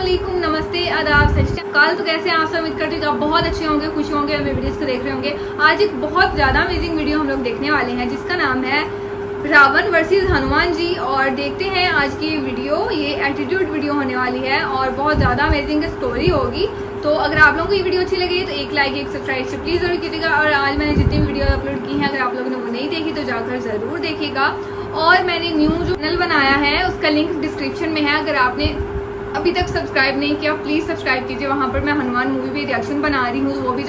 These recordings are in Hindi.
अस्सलामुअलैकुम, नमस्ते, आदाब, सत श्री अकाल। तो कैसे हैं आप सब? उम्मीद करती हूँ आप बहुत अच्छे होंगे, खुश होंगे और मेरे वीडियोस को देख रहे होंगे। आज एक बहुत ज़्यादा अमेजिंग वीडियो हम लोग देखने वाले हैं जिसका नाम है रावण वर्सेस हनुमान जी। और देखते हैं आज की वीडियो, ये एटीट्यूड वीडियो होने वाली है और बहुत ज़्यादा अमेजिंग स्टोरी होगी। तो अगर आप लोगों को ये वीडियो अच्छी लगी तो एक लाइक, एक सब्सक्राइब से प्लीज़ जरूर कीजिएगा। और आज मैंने जितनी वीडियो अपलोड की है, अगर आप लोगों ने वो नहीं देखी तो जाकर ज़रूर देखिएगा। और मैंने न्यू जो चैनल बनाया है उसका लिंक डिस्क्रिप्शन में है, अगर आपने अभी तक सब्सक्राइब नहीं किया प्लीज़ सब्सक्राइब कीजिए। वहाँ पर मैं हनुमान मूवी पे रिएक्शन बना रही हूँ, वो भी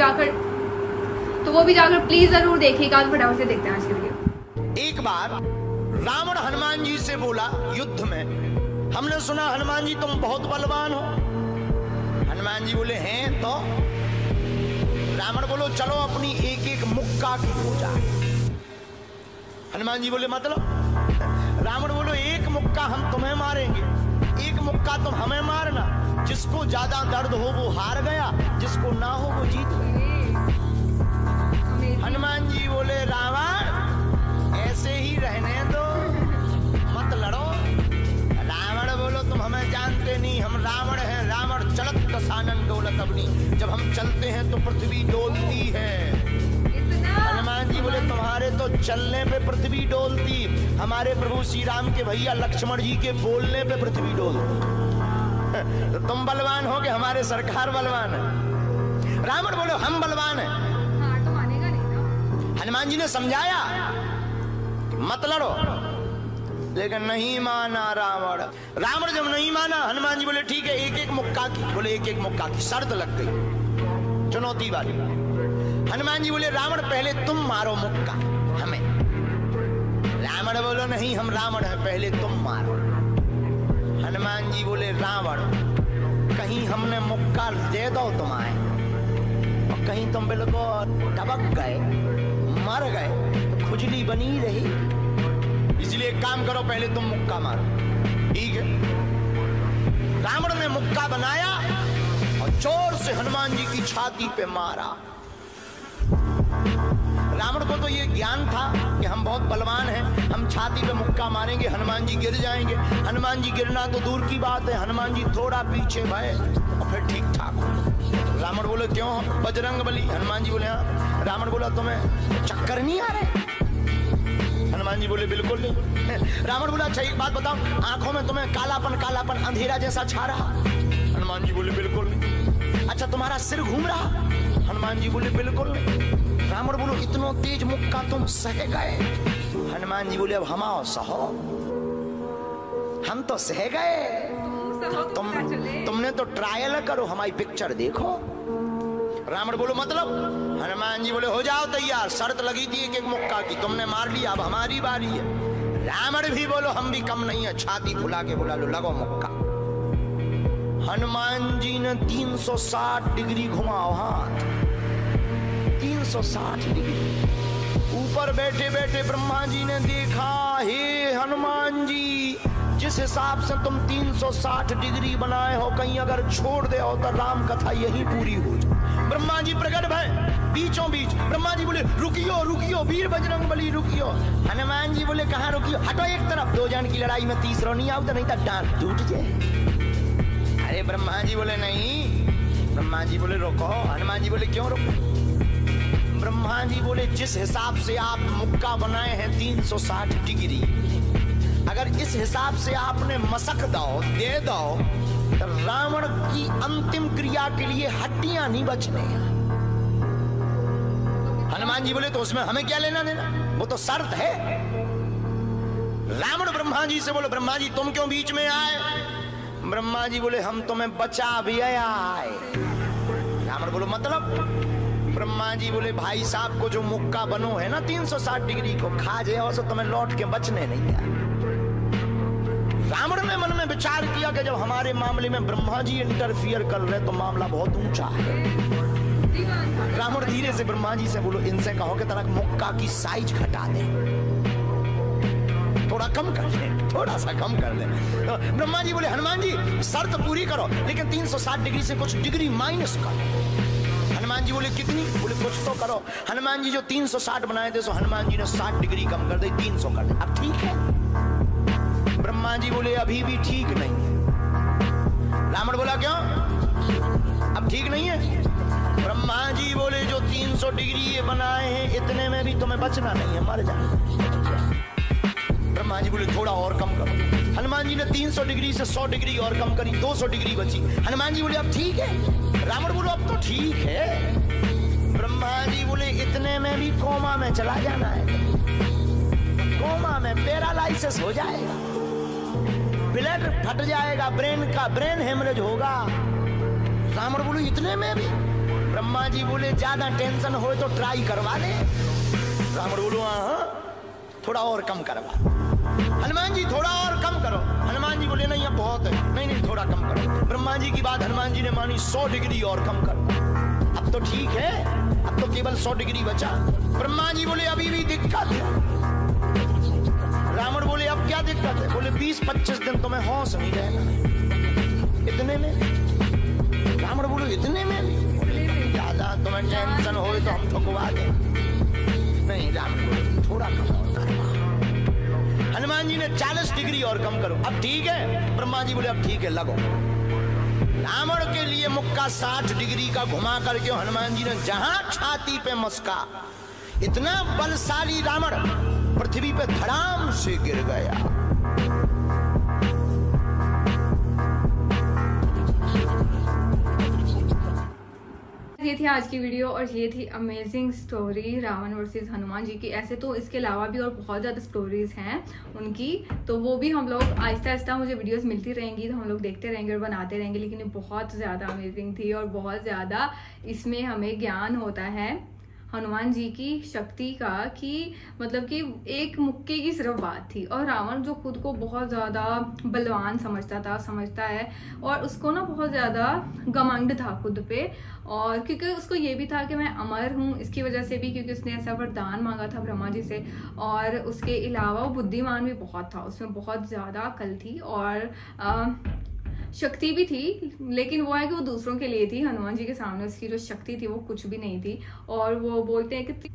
जाकर प्लीज़ ज़रूर देखिएगा। तो फटाफट से देखते हैं आज की वीडियो। एक बार रावण हनुमान जी से बोला युद्ध में, हमने सुना हनुमान जी तुम बहुत बलवान हो। हनुमान जी बोले हैं तो? रावण बोलो चलो अपनी एक एक मुक्का की पूजा। हनुमान जी बोले मतलब? रावण बोलो एक मुक्का हम तुम्हें मारेंगे, एक मुक्का तुम हमें मारना। जिसको ज्यादा दर्द हो वो हार गया, जिसको ना हो वो जीत गया। हनुमान जी बोले रावण ऐसे ही रहने दो, मत लड़ो। रावण बोलो तुम हमें जानते नहीं, हम रावण हैं। रावण चलत दसानन डोलत अपनी, जब हम चलते हैं तो पृथ्वी डोलती है। हनुमान जी बोले तुम्हारे तो चलने पे पृथ्वी डोलती, हमारे प्रभु श्री राम के भैया लक्ष्मण जी के बोलने पे पृथ्वी डोलती। तो तुम बलवान हो कि हमारे सरकार बलवान है? रावण बोले हम बलवान हैं। तो मानेगा नहीं ना। हनुमान जी ने समझाया मत लड़ो, लेकिन नहीं माना रावण। रावण जब नहीं माना, हनुमान जी बोले ठीक है एक एक मुक्का की। बोले एक एक मुक्का की शर्त लग गई, चुनौती वाली। हनुमान जी बोले रावण पहले तुम मारो मुक्का हमें। रावण बोलो नहीं हम रावण हैं, पहले तुम मारो। हनुमान जी बोले रावण कहीं हमने मुक्का दे दो तुम्हारे और कहीं तुम बिल्कुल टबक गए, मर गए तो खुजली बनी रही, इसलिए एक काम करो पहले तुम मुक्का मारो। ठीक है। रावण ने मुक्का बनाया और जोर से हनुमान जी की छाती पे मारा। रावण को तो ये ज्ञान था कि हम बहुत बलवान हैं, हम छाती पे मुक्का मारेंगे हनुमान जी गिर जाएंगे। हनुमान जी गिरना तो दूर की बात है, हनुमान जी थोड़ा पीछे भय और फिर ठीक ठाक हो। रावण बोले क्यों बजरंग बली? हनुमान जी बोले हाँ। रावण बोला तुम्हें चक्कर नहीं आ रहे? हनुमान जी बोले बिल्कुल नहीं। रावण बोला अच्छा एक बात बताओ, आंखों में तुम्हें कालापन अंधेरा जैसा छा रहा? हनुमान जी बोले बिल्कुल नहीं। अच्छा तुम्हारा सिर घूम रहा? हनुमान जी बोले बिल्कुल नहीं। रावण बोलो इतना तेज मुक्का तुम सह गए? हनुमान जी बोले अब हम आओ सहो, हम तो सह गए, तुमने तो ट्रायल करो, हमारी पिक्चर देखो। रावण बोलो मतलब? हनुमान जी बोले हो जाओ तैयार, शर्त लगी थी एक एक मुक्का की, तुमने मार लिया, अब हमारी बारी है। रावण भी बोलो हम भी कम नहीं है, छाती फुला के बोला लो लगो मुक्का। हनुमान जी ने 360 डिग्री घुमाओ हाथ, 360 डिग्री। ऊपर बैठे बैठे ब्रह्मा जी ने देखा, हे हनुमान जी जिस हिसाब से तुम 360 डिग्री बनाए हो, कहीं अगर छोड़ दे हो तो राम कथा यही पूरी हो जाए। ब्रह्मा जी प्रकट भय बीचों बीच। ब्रह्मा जी बोले रुकियो रुकियो वीर बजरंग बली रुकियो। हनुमान जी बोले कहाँ रुकियो? हटो एक तरफ, दो जन की लड़ाई में तीसरा नहीं आओ तो नहीं तो डांट टूट जाए। अरे ब्रह्मा जी बोले नहीं। ब्रह्मा जी बोले रोको। हनुमान जी बोले क्यों रोको? ब्रह्मा जी बोले जिस हिसाब से आप मुक्का बनाए हैं 360 डिग्री, अगर इस हिसाब से आपने मसक दे दो तो रावण की अंतिम क्रिया के लिए हड्डियां नहीं बचने। हनुमान जी बोले तो उसमें हमें क्या लेना देना, वो तो शर्त है। रावण ब्रह्मा जी से बोले ब्रह्मा जी तुम क्यों बीच में आए? ब्रह्मा जी बोले हम तुम्हें बचा भी आए। रावण बोलो मतलब? ब्रह्मा जी बोले भाई साहब को जो मुक्का बनो है ना 360 डिग्री को, खा जाओ तो तुम्हें लौट के बचने नहीं आए। रावण ने मन में विचार किया कि जब हमारे मामले में ब्रह्मा जी इंटरफियर कर रहे तो मामला बहुत ऊंचा है। रावण धीरे से ब्रह्मा जी से बोलो इनसे कहो कि तरह मुक्का की साइज घटा दे, थोड़ा कम कर दे, थोड़ा सा कम कर दे। तो ब्रह्मा जी बोले हनुमान जी शर्त पूरी करो, लेकिन 360 डिग्री से कुछ डिग्री माइनस करो। हनुमान जी बोले कितनी? बोले कुछ तो करो। हनुमान जी जो 360 बनाए थे सो हनुमान जी ने 60 डिग्री कम कर दी, 300 कर दे। अब ठीक है? ब्रह्मा जी बोले अभी भी ठीक नहीं है। रावण बोला क्यों? 300 डिग्री ये बनाए हैं, इतने में भी तुम्हें बचना नहीं है, मर जाना। ब्रह्मा जी बोले थोड़ा और कम करो। हनुमान जी ने 300 डिग्री से 100 डिग्री और कम करी, 200 डिग्री बची। हनुमान जी बोले अब ठीक है। रावण बोलो अब तो ठीक है। ब्रह्मा जी बोले इतने में भी कोमा में चला जाना है, कोमा में पैरालाइसिस हो जाएगा, ब्लड फट जाएगा, ब्रेन हेमरेज होगा। रावण बोले इतने में भी। ब्रह्मा जी बोले ज्यादा टेंशन हो तो ट्राई करवा दे। रावण बोलो हाँ थोड़ा और कम करवा। हनुमान जी थोड़ा और कम करो। हनुमान जी बोले नहीं अब बहुत है, नहीं नहीं थोड़ा कम करो। ब्रह्मा जी की बात हनुमान जी ने मानी, 100 डिग्री और कम करो। अब तो ठीक है, अब तो केवल 100 डिग्री बचा। ब्रह्मा जी बोले अभी भी दिक्कत है। रावण बोले अब क्या दिक्कत है? बोले 20-25 दिन तुम्हें होश नहीं रहना। इतने में? रावण बोले इतने में? ज्यादा तुम्हें टेंशन हो तो हम ठुकवा दें। नहीं, रावण बोले थोड़ा कम। हनुमान जी ने 40 डिग्री और कम करो। अब ठीक है? ब्रह्मा जी बोले अब ठीक है लगो। रावण के लिए मुक्का 60 डिग्री का घुमा करके हनुमान जी ने जहां छाती पे मस्का, इतना बलशाली रावण पृथ्वी पे धड़ाम से गिर गया। ये थी आज की वीडियो और ये थी amazing story Ravan versus Hanuman ji की। ऐसे तो इसके अलावा भी और बहुत ज़्यादा स्टोरीज हैं उनकी, तो वो भी हम लोग आहिस्ता आहिस्ता मुझे वीडियोस मिलती रहेंगी तो हम लोग देखते रहेंगे और बनाते रहेंगे। लेकिन ये बहुत ज़्यादा अमेजिंग थी और बहुत ज़्यादा इसमें हमें ज्ञान होता है हनुमान जी की शक्ति का, कि मतलब कि एक मुक्के की सिर्फ बात थी और रावण जो खुद को बहुत ज़्यादा बलवान समझता है और उसको ना बहुत ज़्यादा घमंड था खुद पे। और क्योंकि उसको ये भी था कि मैं अमर हूँ, इसकी वजह से भी क्योंकि उसने ऐसा वरदान मांगा था ब्रह्मा जी से। और उसके अलावा वो बुद्धिमान भी बहुत था, उसमें बहुत ज़्यादा अकल थी और शक्ति भी थी। लेकिन वो है कि वो दूसरों के लिए थी, हनुमान जी के सामने उसकी जो शक्ति थी वो कुछ भी नहीं थी। और वो बोलते हैं कि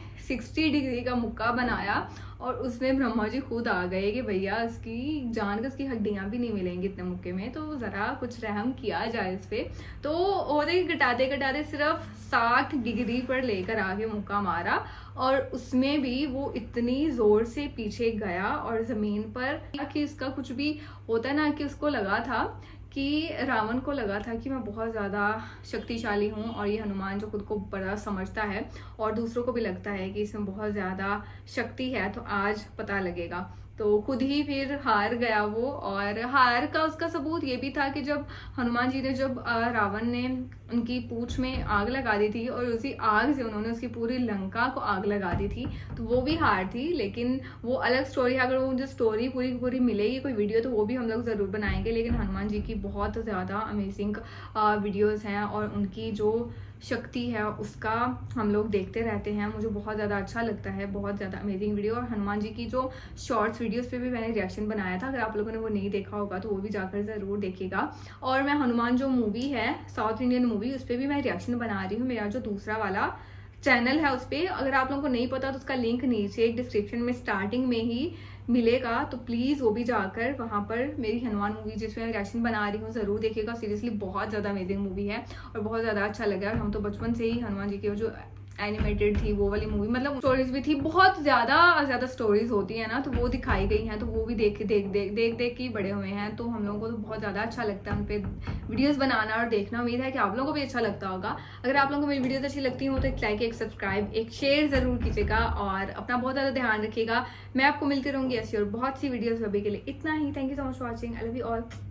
360 डिग्री का मुक्का बनाया और उसमें ब्रह्मा जी खुद आ गए कि भैया इसकी जान का इसकी हड्डियां भी नहीं मिलेंगी इतने मुक्के में, तो जरा कुछ रहम किया जाए इस पे। तो ओरे घटाते सिर्फ 60 डिग्री पर लेकर आके मुक्का मारा और उसमें भी वो इतनी जोर से पीछे गया और जमीन पर कि इसका कुछ भी होता है ना, कि उसको लगा था कि रावण को लगा था कि मैं बहुत ज़्यादा शक्तिशाली हूँ और ये हनुमान जो खुद को बड़ा समझता है और दूसरों को भी लगता है कि इसमें बहुत ज़्यादा शक्ति है, तो आज पता लगेगा। तो खुद ही फिर हार गया वो। और हार का उसका सबूत ये भी था कि जब हनुमान जी ने जब रावण ने उनकी पूंछ में आग लगा दी थी और उसी आग से उन्होंने उसकी पूरी लंका को आग लगा दी थी, तो वो भी हार थी। लेकिन वो अलग स्टोरी है, अगर वो मुझे स्टोरी पूरी मिलेगी कोई वीडियो तो वो भी हम लोग ज़रूर बनाएंगे। लेकिन हनुमान जी की बहुत ज़्यादा अमेजिंग वीडियोज़ हैं और उनकी जो शक्ति है उसका हम लोग देखते रहते हैं, मुझे बहुत ज़्यादा अच्छा लगता है, बहुत ज़्यादा अमेजिंग वीडियो। और हनुमान जी की जो शॉर्ट्स वीडियोस पे भी मैंने रिएक्शन बनाया था, अगर आप लोगों ने वो नहीं देखा होगा तो वो भी जाकर ज़रूर देखिएगा। और मैं हनुमान जो मूवी है साउथ इंडियन मूवी, उस पर भी मैं रिएक्शन बना रही हूँ, मेरा जो दूसरा वाला चैनल है उस पर। अगर आप लोगों को नहीं पता तो उसका लिंक नीचे एक डिस्क्रिप्शन में स्टार्टिंग में ही मिलेगा, तो प्लीज़ वो भी जाकर वहाँ पर मेरी हनुमान मूवी जिसमें मैं रिएक्शन बना रही हूँ ज़रूर देखिएगा। सीरियसली बहुत ज़्यादा अमेजिंग मूवी है और बहुत ज़्यादा अच्छा लगा। और हम तो बचपन से ही हनुमान जी की जो एनिमेटेड थी वो वाली मूवी, मतलब स्टोरीज भी थी, बहुत ज़्यादा स्टोरीज होती है ना, तो वो दिखाई गई हैं, तो वो भी देख के बड़े हुए हैं। तो हम लोगों को तो बहुत ज़्यादा अच्छा लगता है उन पर वीडियोस बनाना और देखना। उम्मीद है कि आप लोगों को भी अच्छा लगता होगा। अगर आप लोगों को मेरी वीडियोस अच्छी लगती हो तो एक लाइक, एक सब्सक्राइब, एक शेयर ज़रूर कीजिएगा और अपना बहुत ज़्यादा ध्यान रखिएगा। मैं आपको मिलती रहूँगी ऐसी और बहुत सी वीडियोज़। अभी के लिए इतना ही। Thank you so much for watching. I love you all.